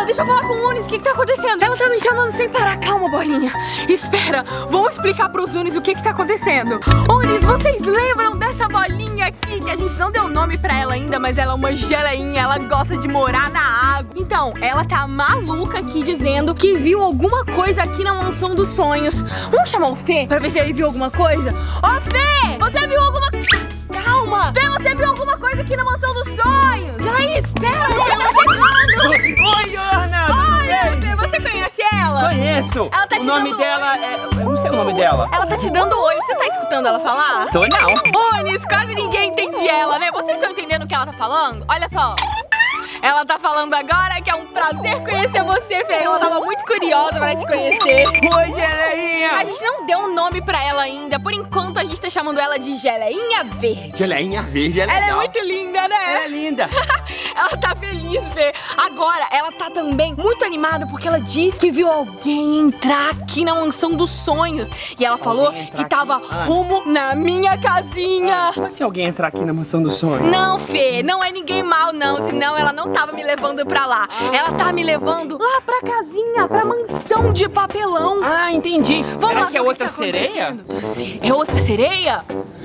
deixa eu falar com o Unis, o que tá acontecendo? Ela tá me chamando sem parar. Calma, bolinha. Espera, vamos explicar pros Unis o que tá acontecendo. Unis, vocês lembram dessa bolinha aqui que a gente não deu nome pra ela ainda, mas ela é uma geleinha, ela gosta de morar na água. Então, ela tá maluca aqui dizendo que viu alguma coisa aqui na mansão dos sonhos. Vamos chamar o Fê pra ver se ele viu alguma coisa? Ô, Fê, você viu alguma coisa? Calma! Fê, você viu alguma coisa aqui na mansão dos sonhos? E aí, espera, você tá chegando! Oi, Ana! Oi, Fê, você conhece ela? Conheço! Ela tá te o nome dando dela oi. é... Eu não sei o nome dela. Ela tá te dando oi, você tá escutando ela falar? Tô não. Unis, quase ninguém entende ela, né? Vocês estão entendendo o que ela tá falando? Olha só. Ela tá falando agora que é um prazer conhecer você, Fê. Ela tava muito curiosa pra te conhecer. Oi, geleinha! A gente não deu um nome pra ela ainda. Por enquanto, a gente tá chamando ela de Geleinha Verde. Geleinha verde, ela é Ela é legal. muito linda, né? Ela é linda. Ela tá feliz, Fê. Agora, ela tá também muito animada porque ela disse que viu alguém entrar aqui na mansão dos sonhos. E ela falou que tava rumo na minha casinha. Como se alguém entrar aqui na mansão do sonho? Não, Fê, não é ninguém mal, não. Senão ela não tava me levando pra lá. Ela tá me levando lá pra casinha, pra mansão de papelão. Ah, entendi. Vamos Será lá, que é ver o outra tá sereia? acontecendo. É outra sereia?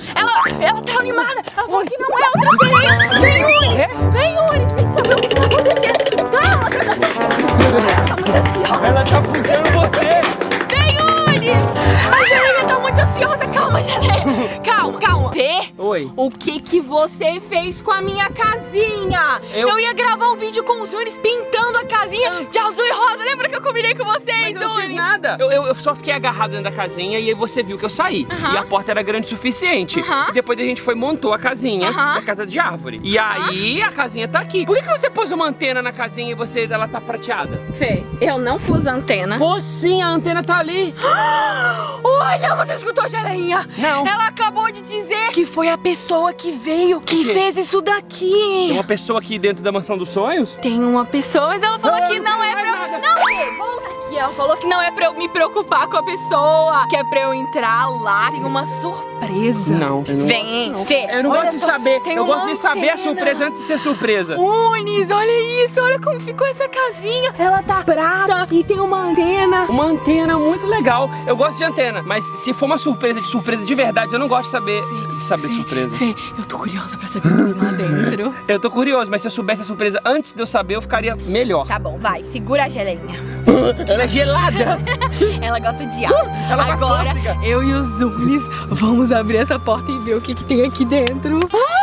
Ela tá animada. Ela falou que não é outra sereia. Vem, Unis! Vem, Unis! Vem saber o que tá acontecendo. Calma, ela tá muito ansiosa. Ela tá puxando você. Vem, Unis! A Geleinha tá muito ansiosa. Calma, Geleia. Calma, calma. Fê, Oi. o que você fez com a minha casinha? Eu ia gravar um vídeo com os Unis pintando a casinha de azul e rosa. Lembra que eu combinei com vocês, Mas eu não fiz Unis? nada. Eu só fiquei agarrado dentro da casinha e aí você viu que eu saí. E a porta era grande o suficiente. E depois a gente foi montou a casinha na casa de árvore. E aí a casinha tá aqui. Por que você pôs uma antena na casinha e ela tá prateada? Fê, eu não pus antena. Pô, sim, a antena tá ali. Olha, você escutou, Geleinha? Não. Ela acabou de dizer que foi a pessoa que veio, que fez isso daqui. Tem uma pessoa aqui dentro da mansão dos sonhos? Tem uma pessoa, mas ela falou que não é pra eu... nada. Não, Fê, volta aqui. Ela falou que não é pra eu me preocupar com a pessoa, que é pra eu entrar lá. Tem uma surpresa. Não. Vem, Fê. Eu não olha gosto de só, saber. tem Eu uma gosto de saber a antena. surpresa antes de ser surpresa. Unis, olha isso, olha como ficou essa casinha. Ela tá prata e tem uma antena. Uma antena muito legal. Eu gosto de antena, mas se for uma surpresa de verdade, eu não gosto de saber surpresa. Fê, eu tô curiosa pra saber o que tem lá dentro. Eu tô curioso, mas se eu soubesse a surpresa antes de eu saber, eu ficaria melhor. Tá bom, vai, segura a Geleinha. Ela é gelada. Ela gosta de água. Ela gosta Agora, clássica. eu e os Unis vamos abrir essa porta e ver o que tem aqui dentro.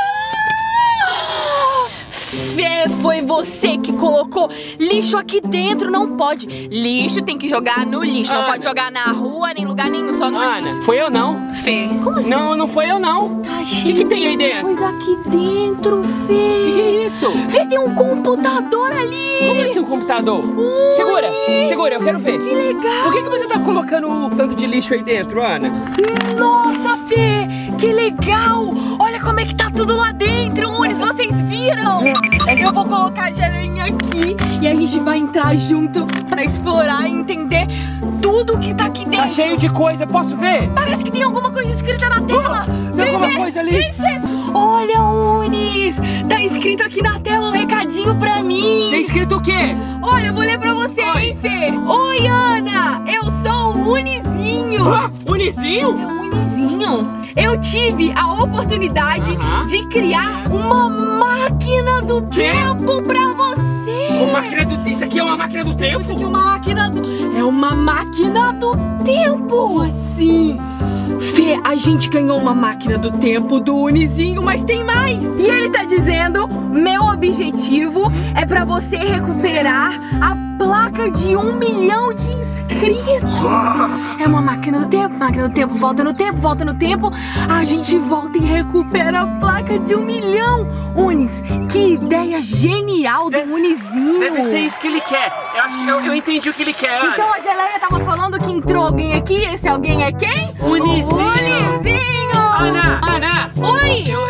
Fê, foi você que colocou lixo aqui dentro, não pode. Lixo tem que jogar no lixo, não Ana. pode jogar na rua, nem em lugar nenhum, só no Ana, lixo. foi eu não. Fê, como assim? Não, não foi eu não. Tá O cheio que tem aí de dentro? coisa aqui dentro, Fê. Que é isso? Fê, tem um computador ali. Como assim um computador? Segura, eu quero ver. Que legal. Por que você tá colocando tanto de lixo aí dentro, Ana? Nossa, Fê, que legal. Olha como é que tá tudo lá dentro, Unis, vocês viram? Eu vou colocar a Geleinha aqui e a gente vai entrar junto pra explorar e entender tudo que tá aqui dentro. Tá cheio de coisa, posso ver? Parece que tem alguma coisa escrita na tela. Tem alguma coisa ali? Vem ver. Olha, Unis, tá escrito aqui na tela um recadinho pra mim. Tem escrito o quê? Olha, eu vou ler pra você, hein, Fê. Oi, Ana, eu sou o Unizinho. Unizinho? É um Unizinho. Eu tive a oportunidade de criar uma máquina do tempo pra você. Isso aqui é uma máquina do tempo? Isso aqui é uma máquina do... É uma máquina do tempo. Assim. Fê, a gente ganhou uma máquina do tempo do Unizinho, mas tem mais. E ele tá dizendo, meu objetivo é pra você recuperar a placa de 1 milhão de inscritos. É uma máquina do tempo, volta no tempo, a gente volta e recupera a placa de 1 milhão. Unis, que ideia genial do Unizinho. Deve ser isso que ele quer. Eu acho que eu entendi o que ele quer, Ana. Então a Geleia tava falando que entrou alguém aqui, esse alguém é quem? Unizinho. Unizinho! Ana! Oi!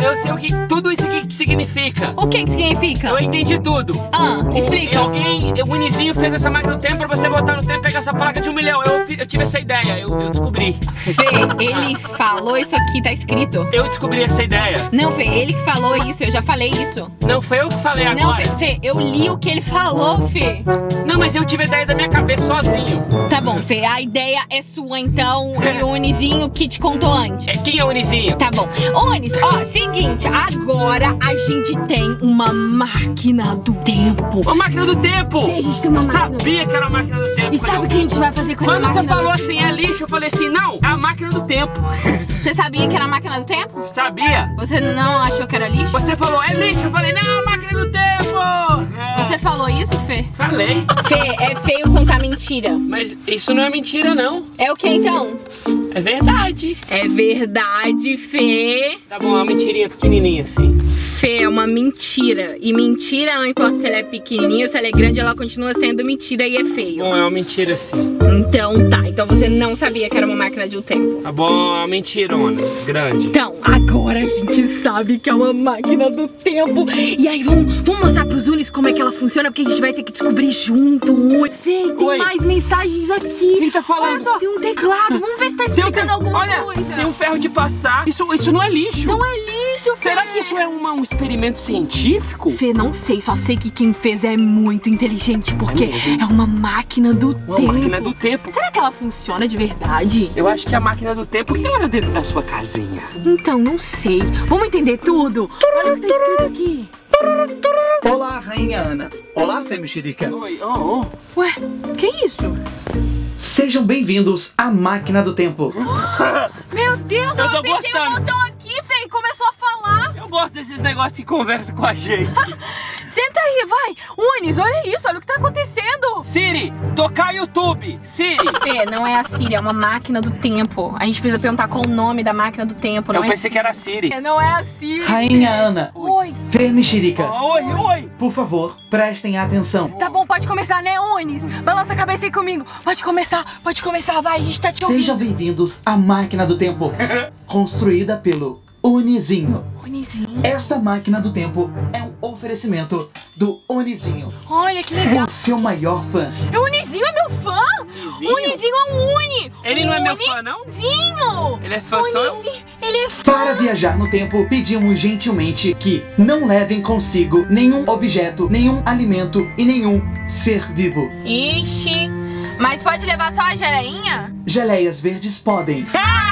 eu sei o que tudo isso aqui significa. O que significa? Eu entendi tudo. Explica. O Unizinho fez essa máquina do tempo pra você voltar no tempo e pegar essa placa de 1 milhão. Eu tive essa ideia, eu descobri. Fê, ele falou isso aqui, tá escrito. Eu descobri essa ideia. Não, Fê, ele que falou isso, eu já falei isso. Não, foi eu que falei agora. Não, Fê, eu li o que ele falou, Fê. Não, mas eu tive a ideia da minha cabeça sozinho. Tá bom, Fê, a ideia é sua então e o Unizinho que te contou antes. Quem é o Unizinho? Tá bom. Unis, ó, seguinte, agora a gente tem uma máquina do tempo. Uma máquina do tempo? Sim, a gente tem uma máquina. Eu sabia que era a máquina do tempo. E sabe o que a gente vai fazer com essa máquina? Quando você falou assim, é lixo, eu falei assim, não, é a máquina do tempo. Você sabia que era a máquina do tempo? Sabia. Você não achou que era lixo? Você falou, é lixo, eu falei, não, é a máquina do tempo. Você falou isso, Fê? Falei. Fê, é feio contar mentira. Mas isso não é mentira, não. É o que então? É verdade. É verdade, Fê. Tá bom, é uma mentirinha pequenininha assim. Fê, é uma mentira. E mentira, não importa se ela é pequenininha ou se ela é grande, ela continua sendo mentira e é feio. Bom, é uma mentira sim. Então tá, então você não sabia que era uma máquina de um tempo. Tá bom, é uma mentirona, grande. Então, agora a gente sabe que é uma máquina do tempo. E aí, vamos mostrar pros Unis como é que ela funciona, porque a gente vai ter que descobrir junto. Fê, tem mais mensagens aqui. Quem tá falando? Olha só, tem um teclado. Vamos ver se tá explicando alguma coisa. Tem um ferro de passar. Isso não é lixo. Não é lixo, Fê. Será que isso é um experimento científico? Fê, não sei, só sei que quem fez é muito inteligente, porque é uma máquina do tempo. Uma máquina do tempo. Será que ela funciona de verdade? Eu acho que a máquina do tempo, por que ela tá dentro da sua casinha? Então, não sei. Vamos entender tudo? Olha o que tá escrito aqui. Olá, Rainha Ana. Olá, Fê Mexerica. Oi, Ué, que isso? Sejam bem-vindos à Máquina do Tempo. Meu Deus, Eu tô apertei gostando. o botão aqui, Fê, e começou a falar. Eu gosto desses negócios que conversam com a gente. Senta aí, vai. Unis, olha isso, olha o que tá acontecendo. Siri, tocar YouTube. Siri. Fê, não é a Siri, é uma máquina do tempo. A gente precisa perguntar qual o nome da máquina do tempo, não Eu pensei que era a Siri. Não é a Siri. Rainha Ana. Oi. Fê Mexerica. Oi. Por favor, prestem atenção. Tá bom, pode começar, né, Unis? Balança a cabeça aí comigo. Pode começar, vai, a gente tá te ouvindo. Sejam bem-vindos à Máquina do Tempo, construída pelo Unizinho. Unizinho? Esta Máquina do Tempo é um oferecimento do Unizinho. Olha que legal. O seu maior fã. O Unizinho é meu fã? Unizinho? Unizinho é um Uni. Ele não é meu fã, não? Unizinho. Ele é fã só? Ele é fã. Para viajar no tempo, pedimos gentilmente que não levem consigo nenhum objeto, nenhum alimento e nenhum ser vivo. Ixi, mas pode levar só a geleinha? Geleias verdes podem.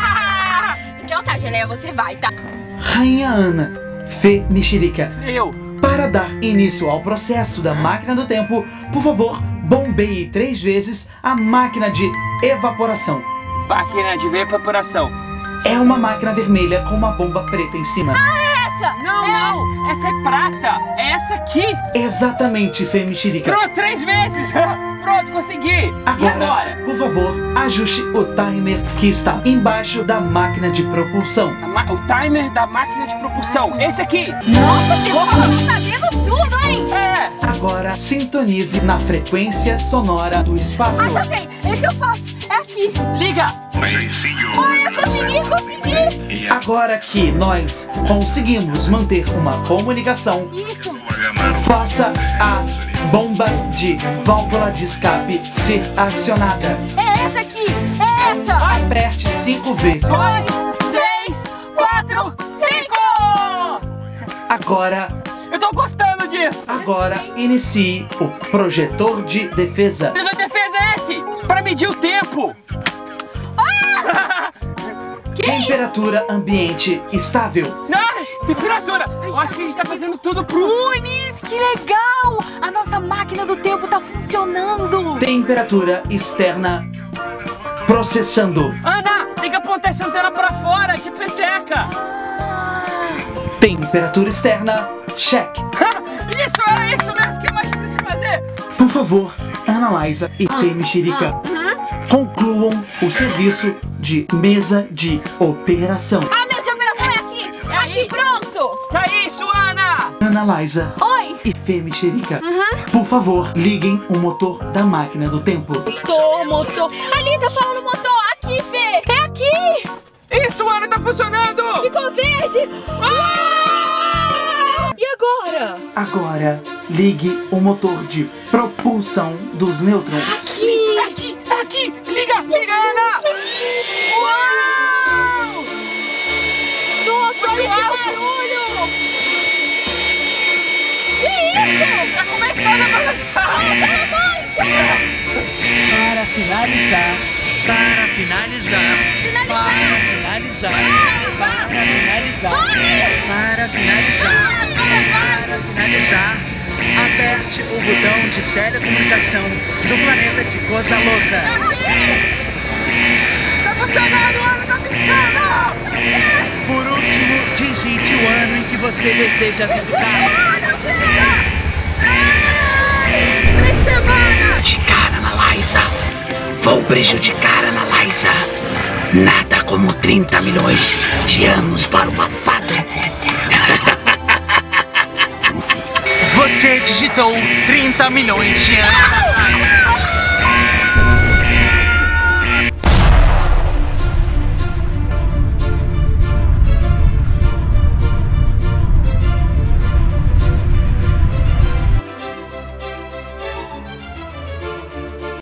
Então tá, geleia, você vai, tá? Rainha Ana, Fê Mexerica. Eu. Para dar início ao processo da Máquina do Tempo, por favor, bombeie 3 vezes a máquina de evaporação. Máquina de evaporação. É uma máquina vermelha com uma bomba preta em cima. Essa! Não. Essa é prata. É essa aqui. Exatamente, Fê Mexerica. Pronto, 3 vezes. Pronto, consegui. E agora? Por favor, ajuste o timer que está embaixo da máquina de propulsão. O timer da máquina de propulsão. Esse aqui. Nossa, você tá sabendo tudo, hein? É. Agora, sintonize na frequência sonora do espaço. Ah, já sei. Esse eu faço. É aqui. Liga. Olha, consegui. Agora que nós conseguimos manter uma comunicação, Isso. faça a bomba de válvula de escape ser acionada. É essa aqui. É essa. Aperte 5 vezes. 2, 3, 4, 5. Agora, Eu tô gostando disso. agora inicie o projetor de defesa. A defesa é esse. Pra medir o tempo. Temperatura ambiente estável. Temperatura. Eu acho que a gente tá fazendo tudo pro... Unis, que legal. A nossa máquina do tempo tá funcionando. Temperatura externa processando. Ana, tem que apontar essa antena pra fora, de peteca. Temperatura externa, check. Era isso mesmo. O que mais precisa fazer? Por favor, Ana Liza e Fê Mexerica, concluam o serviço de mesa de operação. A mesa de operação é aqui. É aqui, pronto. Tá isso, Ana. Ana Liza Oi. e Fê Mexerica, por favor, liguem o motor da máquina do tempo. Motor. Ali, tá falando motor. Aqui, Fê. É aqui. Isso, Ana, tá funcionando. Ficou verde. Ah! Agora, ligue o motor de propulsão dos nêutrons. Aqui! Liga, Ana! Uau! Nossa, olha esse barulho! Que isso? Tá começando a balançar! Para finalizar, aperte o botão de telecomunicação do planeta de Coisa Louca. Tá funcionando, Ana, tá piscando! Por último, digite o ano em que você deseja visitar. 3 semanas! De cara na Liza. Vou prejudicar a Ana Liza. Nada como 30 milhões de anos para o passado. Você digitou 30 milhões de anos.